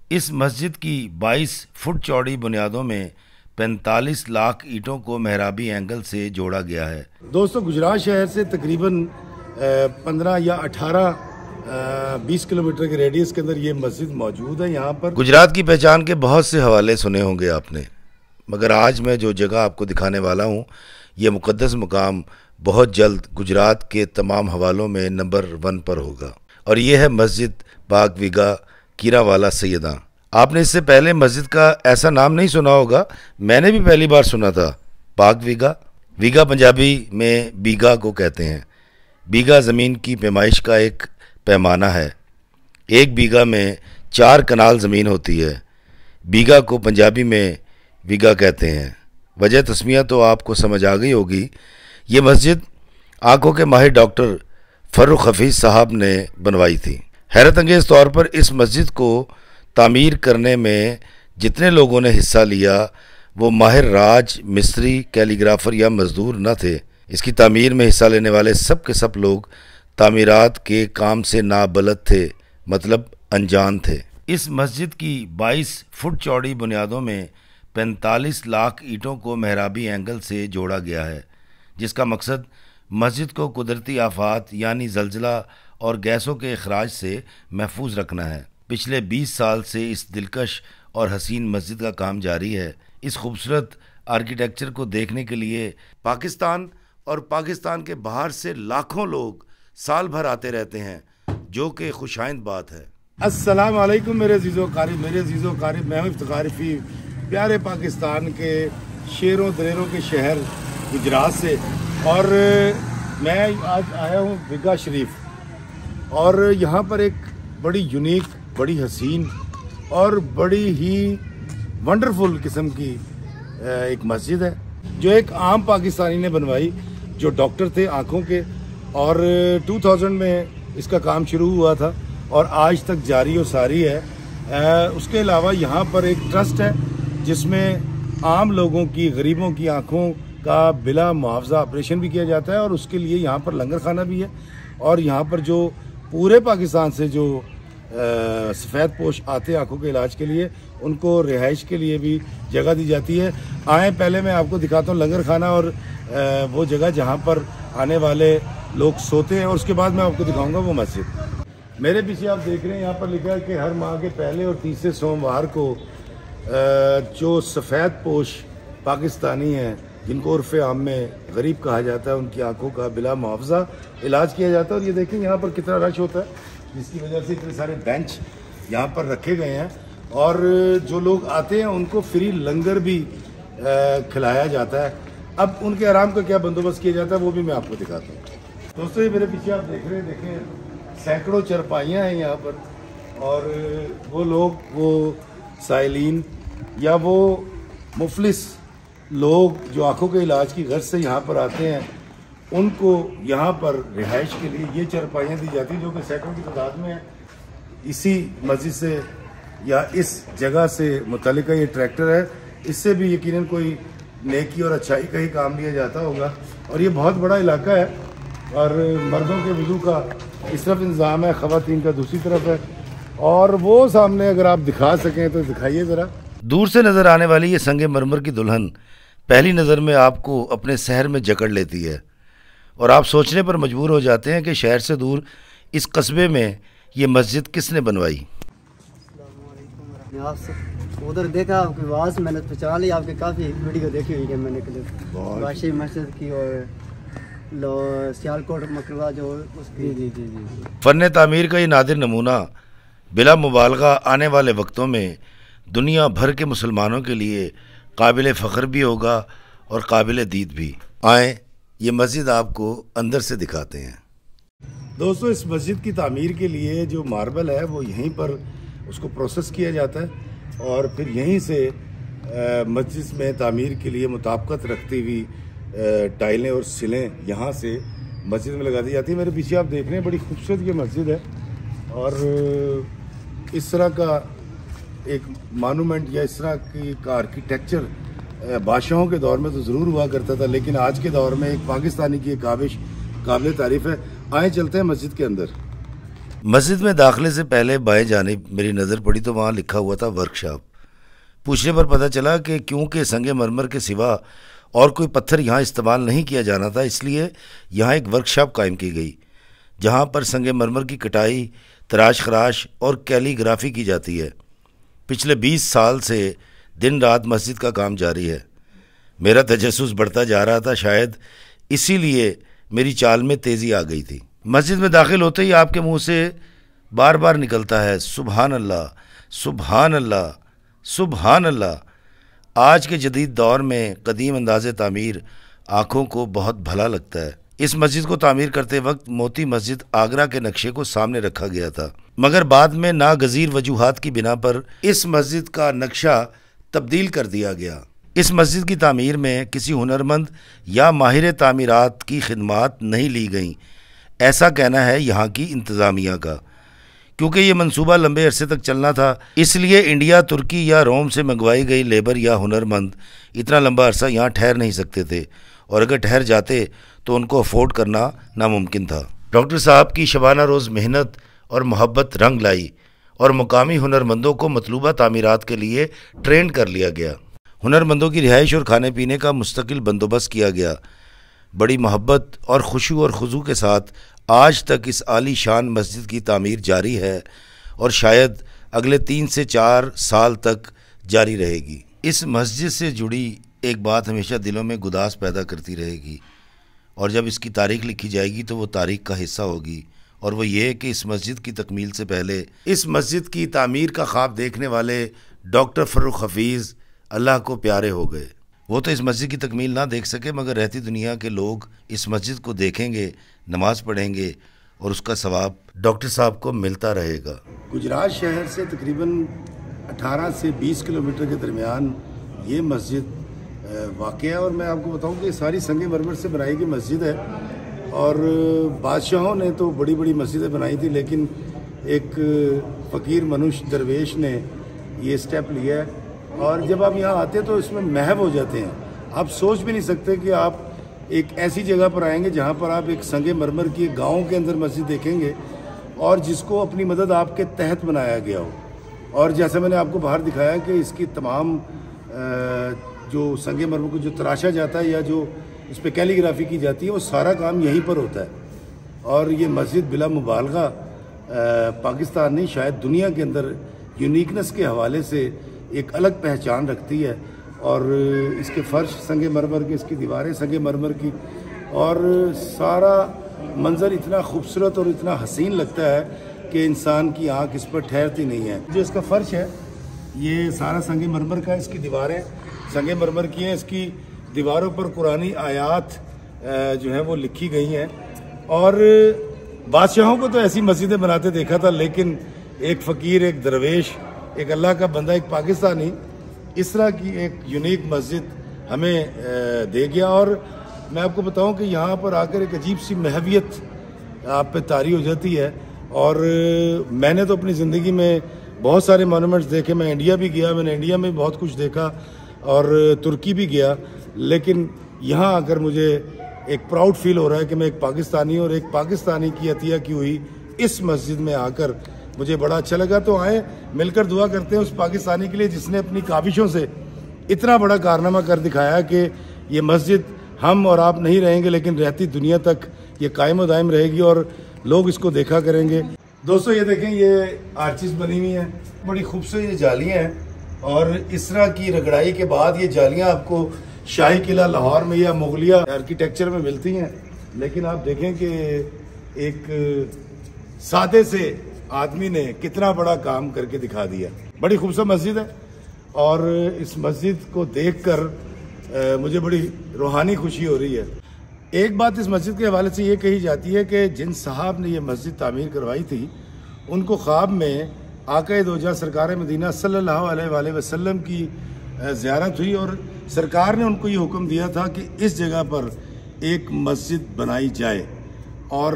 اس مسجد کی 22 فٹ چوڑی بنیادوں میں 45 لاکھ اینٹوں کو محرابی اینگل سے جوڑا گیا ہے۔ دوستو، گجرات شہر سے تقریباً 15 یا 18 20 کلومیٹر کے ریڈیس کے اندر یہ مسجد موجود ہے۔ یہاں پر گجرات کی پہچان کے بہت سے حوالے سنے ہوں گے آپ نے، مگر آج میں جو جگہ آپ کو دکھانے والا ہوں، یہ مقدس مقام بہت جلد گجرات کے تمام حوالوں میں نمبر 1 پر ہوگا، اور یہ ہے مسجد پاک ویگا کیرا والا سیداں۔ آپ نے اس سے پہلے مسجد کا ایسا نام نہیں سنا ہوگا، میں نے بھی پہلی بار سنا تھا۔ پاک ویگا، ویگا پنجابی میں بیگا کو کہتے ہیں۔ بیگا زمین کی پیمائش کا ایک پیمانہ ہے۔ ایک بیگا میں 4 کنال زمین ہوتی ہے۔ بیگا کو پنجابی میں ویگا کہتے ہیں۔ وجہ تسمیہ تو آپ کو سمجھ آ گئی ہوگی۔ یہ مسجد آنکھوں کے ماہر ڈاکٹر فرخ حفیظ صاحب نے بنوائی تھی۔ حیرت انگیز طور پر اس مسجد کو تعمیر کرنے میں جتنے لوگوں نے حصہ لیا وہ ماہر راج، مستری، کیلیگرافر یا مزدور نہ تھے۔ اس کی تعمیر میں حصہ لینے والے سب کے سب لوگ تعمیرات کے کام سے نابلد تھے، مطلب انجان تھے۔ اس مسجد کی 22 فٹ چوڑی بنیادوں میں 45 لاکھ اینٹوں کو محرابی اینگل سے جوڑا گیا ہے، جس کا مقصد مسجد کو قدرتی آفات یعنی زلزلہ اور گیسوں کے اخراج سے محفوظ رکھنا ہے۔ پچھلے 20 سال سے اس دلکش اور حسین مسجد کا کام جاری ہے۔ اس خوبصورت آرکیٹیکچر کو دیکھنے کے لیے پاکستان اور پاکستان کے باہر سے لاکھوں لوگ سال بھر آتے رہتے ہیں، جو کہ خوشائند بات ہے۔ السلام علیکم میرے عزیز و قارب، میں ہوں افتخار رفیع، پیارے پاکستان کے شیروں دلیروں کے شہر گجرات سے، اور میں آج آیا ہوں ویگا شریف، اور یہاں پر ایک بڑی یونیک، بڑی حسین اور بڑی ہی ونڈرفل قسم کی ایک مسجد ہے، جو ایک عام پاکستانی نے بنوائی، جو ڈاکٹر تھے آنکھوں کے، اور 2000 میں اس کا کام شروع ہوا تھا اور آج تک جاری و ساری ہے۔ اس کے علاوہ یہاں پر ایک ٹرسٹ ہے جس میں عام لوگوں کی، غریبوں کی آنکھوں کا بلا معاوضہ آپریشن بھی کیا جاتا ہے، اور اس کے لیے یہاں پر لنگر خانہ بھی ہے، اور یہاں پر جو پورے پاکستان سے جو سفید پوش آتے ہیں آنکھوں کے علاج کے لیے، ان کو رہائش کے لیے بھی جگہ دی جاتی ہے۔ آئیں پہلے میں آپ کو دکھاتا ہوں لنگر خانہ اور وہ جگہ جہاں پر آنے والے لوگ سوتے ہیں، اور اس کے بعد میں آپ کو دکھاؤں گا وہ مسجد۔ میرے پیچھے آپ دیکھ رہے ہیں، یہاں پر لکھا ہے کہ ہر ماہ کے پہلے اور تیسرے سوموار کو جو سفید پوش پاکستانی ہیں، جن کو عرف عام میں غریب کہا جاتا ہے، ان کی آنکھوں کا بلا معاوضہ علاج کیا جاتا ہے۔ اور یہ دیکھیں یہاں پر کتنا رش ہوتا ہے، جس کی وجہ سے اتنے سارے بینچ یہاں پر رکھے گئے ہیں، اور جو لوگ آتے ہیں ان کو فری لنگر بھی کھلایا جاتا ہے۔ اب ان کے آرام کا کیا بندوبست کیا جاتا ہے وہ بھی میں آپ کو دکھاتا ہوں۔ دوستو، یہ میرے پیچھے آپ دیکھ رہے ہیں، دیکھیں سینکڑوں چرپائیاں ہیں یہاں پر، اور وہ لوگ، وہ سائلین یا وہ مفلس لوگ جو آنکھوں کے علاج کی غرض سے یہاں پر آتے ہیں، ان کو یہاں پر رہائش کے لیے یہ چرپائیاں دی جاتی ہیں، جو کہ سینکڑوں کی تعداد میں ہیں۔ اسی مسجد سے یا اس جگہ سے متعلقہ یہ ٹریکٹر ہے، اس سے بھی یقیناً کوئی نیکی اور اچھائی کا ہی کام لیا جاتا ہوگا، اور یہ بہت بڑا علاقہ ہے، اور مردوں کے وضو کا اس طرف انتظام ہے، خواتین کا دوسری طرف ہے، اور وہ سامنے اگر آپ دکھا سکیں تو دکھائیے ذرا۔ دور سے نظر آنے والی یہ سنگ مرمر کی دلہن پہلی نظر میں آپ کو اپنے سحر میں جکڑ لیتی ہے، اور آپ سوچنے پر مجبور ہو جاتے ہیں کہ شہر سے دور اس قصبے میں یہ مسجد کس نے بنوائی۔ ادھر دیکھا آپ کی آواز میں نے پہچان لی، آپ کی کافی ویڈیو دیکھی ہوئی ہے میں نے، بادشاہی مسجد کی اور سیالکوٹ مکروا جو اس کی۔ جی جی جی فن تعمیر کا یہ نادر نمونہ بلا مبالغہ آنے والے وقتوں میں دنیا بھر کے مسلمانوں کے لیے قابل فخر بھی ہوگا اور قابل دید بھی۔ آئیں یہ مسجد آپ کو اندر سے دکھاتے ہیں۔ دوستو، اس مسجد کی تعمیر کے لیے جو ماربل ہے وہ یہیں پر اس کو پروسیس کیا جاتا ہے، اور پھر یہیں سے مسجد میں تعمیر کے لیے مطابقت رکھتی ہوئی ٹائلیں اور سلیں یہاں سے مسجد میں لگا دی جاتی ہیں۔ میرے پیچھے آپ دیکھ رہے ہیں بڑی خوبصورت یہ مسجد ہے، اور اس طرح کا ایک مانومنٹ یا اس طرح کی کا آرکیٹیکچر بادشاہوں کے دور میں تو ضرور ہوا کرتا تھا، لیکن آج کے دور میں ایک پاکستانی کی ایک کاوش قابل تعریف ہے۔ آئیں چلتے ہیں مسجد کے اندر۔ مسجد میں داخلے سے پہلے بائیں جانب میری نظر پڑی تو وہاں لکھا ہوا تھا ورکشاپ۔ پوچھنے پر پتہ چلا کہ کیونکہ سنگ مرمر کے سوا اور کوئی پتھر یہاں استعمال نہیں کیا جانا تھا، اس لیے یہاں ایک ورکشاپ قائم کی گئی جہاں پر سنگ مرمر کی کٹائی، تراش خراش اور کیلی گرافی کی جاتی ہے۔ پچھلے 20 سال سے دن رات مسجد کا کام جاری ہے۔ میرا تجسس بڑھتا جا رہا تھا، شاید اسی لیے میری چال میں تیزی آ گئی تھی۔ مسجد میں داخل ہوتے ہی آپ کے منہ سے بار بار نکلتا ہے سبحان اللہ، سبحان اللہ، سبحان اللہ۔ آج کے جدید دور میں قدیم انداز تعمیر آنکھوں کو بہت بھلا لگتا ہے۔ اس مسجد کو تعمیر کرتے وقت موتی مسجد آگرہ کے نقشے کو سامنے رکھا گیا تھا، مگر بعد میں ناگزیر وجوہات کی بنا پر اس مسجد کا نقشہ تبدیل کر دیا گیا۔ اس مسجد کی تعمیر میں کسی ہنرمند یا ماہر تعمیرات کی خدمات نہیں لی گئیں، ایسا کہنا ہے یہاں کی انتظامیہ کا۔ کیونکہ یہ منصوبہ لمبے عرصے تک چلنا تھا، اس لیے انڈیا، ترکی یا روم سے منگوائی گئی لیبر یا ہنرمند اتنا لمبا عرصہ یہاں ٹھہر نہیں سکتے تھے، اور اگر ٹھہر جاتے تو ان کو افورڈ کرنا ناممکن تھا۔ ڈاکٹر صاحب کی شبانہ روز محنت اور محبت رنگ لائی اور مقامی ہنرمندوں کو مطلوبہ تعمیرات کے لیے ٹرین کر لیا گیا۔ ہنرمندوں کی رہائش اور کھانے پینے کا مستقل بندوبست کیا گیا۔ بڑی محبت اور خشوع اور خضوع کے ساتھ آج تک اس عالی شان مسجد کی تعمیر جاری ہے اور شاید اگلے 3 سے 4 سال تک جاری رہے گی۔ اس مسجد سے جڑی ایک بات ہمیشہ دلوں میں گداز پیدا کرتی رہے گی، اور جب اس کی تاریخ لکھی جائے گی تو وہ تاریخ کا حصہ ہوگی، اور وہ یہ کہ اس مسجد کی تکمیل سے پہلے اس مسجد کی تعمیر کا خواب دیکھنے والے ڈاکٹر فروخ حفیظ اللہ کو پیارے ہو گئے۔ وہ تو اس مسجد کی تکمیل نہ دیکھ سکے، مگر رہتی دنیا کے لوگ اس مسجد کو دیکھیں گے، نماز پڑھیں گے، اور اس کا ثواب ڈاکٹر صاحب کو ملتا رہے گا۔ گجرات شہر سے تقریباً 18 سے 20 کلومیٹر کے درمیان یہ مسجد واقع ہے، اور میں آپ کو بتاؤں کہ یہ ساری سنگ مرمر سے بنائی گئی مسجد ہے، اور بادشاہوں نے تو بڑی بڑی مسجدیں بنائی تھی، لیکن ایک فقیر منوش درویش نے یہ سٹیپ لیا ہے، اور جب آپ یہاں آتے تو اس میں محو ہو جاتے ہیں۔ آپ سوچ بھی نہیں سکتے کہ آپ ایک ایسی جگہ پر آئیں گے جہاں پر آپ ایک سنگ مرمر کی گاؤں کے اندر مسجد دیکھیں گے، اور جس کو اپنی مدد آپ کے تحت بنایا گیا ہو۔ اور جیسا میں نے آپ کو باہر دکھایا کہ اس کی تمام جو سنگ مرمر کو جو تراشا جاتا ہے یا جو اس پہ کیلی گرافی کی جاتی ہے، وہ سارا کام یہیں پر ہوتا ہے۔ اور یہ مسجد بلا مبالغہ پاکستان نہیں، شاید دنیا کے اندر یونیکنس کے حوالے سے ایک الگ پہچان رکھتی ہے، اور اس کے فرش سنگ مرمر کے، اس کی دیواریں سنگ مرمر کی، اور سارا منظر اتنا خوبصورت اور اتنا حسین لگتا ہے کہ انسان کی آنکھ اس پر ٹھہرتی نہیں ہے۔ جو اس کا فرش ہے یہ سارا سنگ مرمر کا ہے، اس کی دیواریں سنگ مرمر کی ہیں، اس کی دیواروں پر قرآنی آیات جو ہیں وہ لکھی گئی ہیں۔ اور بادشاہوں کو تو ایسی مسجدیں بناتے دیکھا تھا، لیکن ایک فقیر، ایک درویش، ایک اللہ کا بندہ، ایک پاکستانی اس طرح کی ایک یونیک مسجد ہمیں دے گیا۔ اور میں آپ کو بتاؤں کہ یہاں پر آ کر ایک عجیب سی محویت آپ پہ طاری ہو جاتی ہے، اور میں نے تو اپنی زندگی میں بہت سارے مونومنٹس دیکھے، میں انڈیا بھی گیا، میں نے انڈیا میں بہت کچھ دیکھا اور ترکی بھی گیا، لیکن یہاں آ کر مجھے ایک پراؤڈ فیل ہو رہا ہے کہ میں ایک پاکستانی، اور ایک پاکستانی کی عطیہ کی ہوئی اس مسجد میں آ کر مجھے بڑا اچھا لگا۔ تو آئیں مل کر دعا کرتے ہیں اس پاکستانی کے لیے جس نے اپنی کاوشوں سے اتنا بڑا کارنامہ کر دکھایا کہ یہ مسجد ہم اور آپ نہیں رہیں گے، لیکن رہتی دنیا تک یہ قائم و دائم رہے گی اور لوگ اس کو دیکھا کریں گے۔ دوستو یہ دیکھیں، یہ آرچز بنی ہوئی ہیں، بڑی خوبصورت یہ جالیاں ہیں، اور اس طرح کی رگڑائی کے بعد یہ جالیاں آپ کو شاہی قلعہ لاہور میں یا مغلیہ آرکیٹیکچر میں ملتی ہیں، لیکن آپ دیکھیں کہ ایک سادے سے آدمی نے کتنا بڑا کام کر کے دکھا دیا۔ بڑی خوبصورت مسجد ہے، اور اس مسجد کو دیکھ کر مجھے بڑی روحانی خوشی ہو رہی ہے۔ ایک بات اس مسجد کے حوالے سے یہ کہی جاتی ہے کہ جن صاحب نے یہ مسجد تعمیر کروائی تھی، ان کو خواب میں آقا دو جہاں سرکار مدینہ صلی اللہ علیہ وآلہ وسلم کی زیارت ہوئی، اور سرکار نے ان کو یہ حکم دیا تھا کہ اس جگہ پر ایک مسجد بنائی جائے۔ اور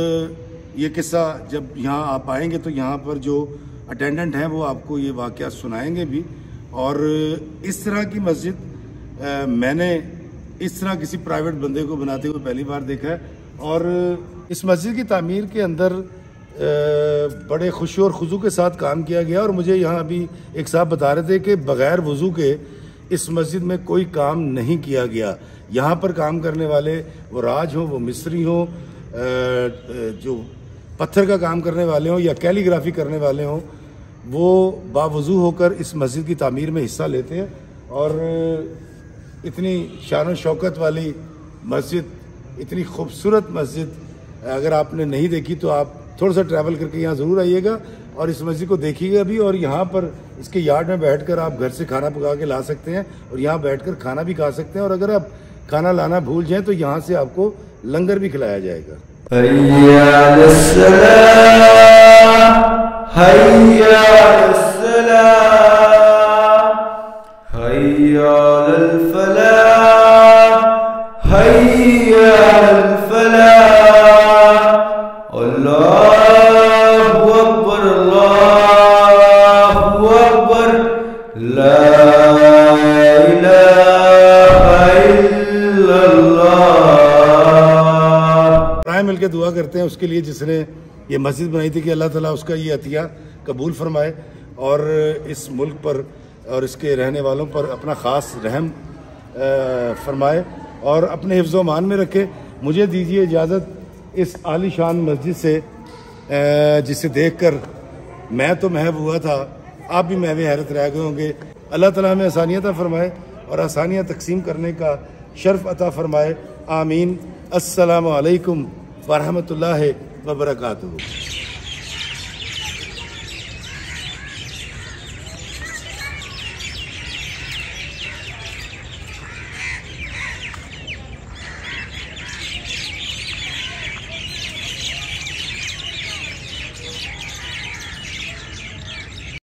یہ قصہ جب یہاں آپ آئیں گے تو یہاں پر جو اٹینڈنٹ ہیں وہ آپ کو یہ واقعہ سنائیں گے بھی۔ اور اس طرح کی مسجد میں نے اس طرح کسی پرائیویٹ بندے کو بناتے ہوئے پہلی بار دیکھا ہے۔ اور اس مسجد کی تعمیر کے اندر بڑے خوشی اور خضوع کے ساتھ کام کیا گیا. اور مجھے یہاں ابھی ایک صاحب بتا رہے تھے کہ بغیر وضو کے اس مسجد میں کوئی کام نہیں کیا گیا. یہاں پر کام کرنے والے وہ راج ہوں، وہ مصری ہوں، جو پتھر کا کام کرنے والے ہوں یا کیلی گرافی کرنے والے ہوں، وہ باوضو ہو کر اس مسجد کی تعمیر میں حصہ لیتے ہیں. اور اتنی شان و شوکت والی مسجد، اتنی خوبصورت مسجد اگر آپ نے نہیں دیکھی تو آپ تھوڑا سا ٹریول کر کے یہاں ضرور آئیے گا اور اس مسجد کو دیکھیے گا بھی. اور یہاں پر اس کے یارڈ میں بیٹھ کر آپ گھر سے کھانا پکا کے لا سکتے ہیں اور یہاں بیٹھ کر کھانا بھی کھا سکتے ہیں. اور اگر آپ کھانا لانا بھول جائیں تو یہاں سے آپ کو لنگر بھی کھلایا جائے گا. حي على الصلاة حي على الصلاة حي على الفلاح حي على الفلاح الله أكبر الله أكبر لا إله إلا الله. مل کے دعا کرتے ہیں اس کے لیے جس نے یہ مسجد بنائی تھی کہ اللہ تعالیٰ اس کا یہ عطیہ قبول فرمائے اور اس ملک پر اور اس کے رہنے والوں پر اپنا خاص رحم فرمائے اور اپنے حفظ و امان میں رکھے. مجھے دیجیے اجازت اس عالی شان مسجد سے جسے دیکھ کر میں تو محو ہوا تھا، آپ بھی محو حیرت رہ گئے ہوں گے. اللہ تعالیٰ ہمیں آسانیاں عطا فرمائے اور آسانیاں تقسیم کرنے کا شرف عطا فرمائے. آمین. السلام علیکم ورحمۃ اللہ وبرکاتہ.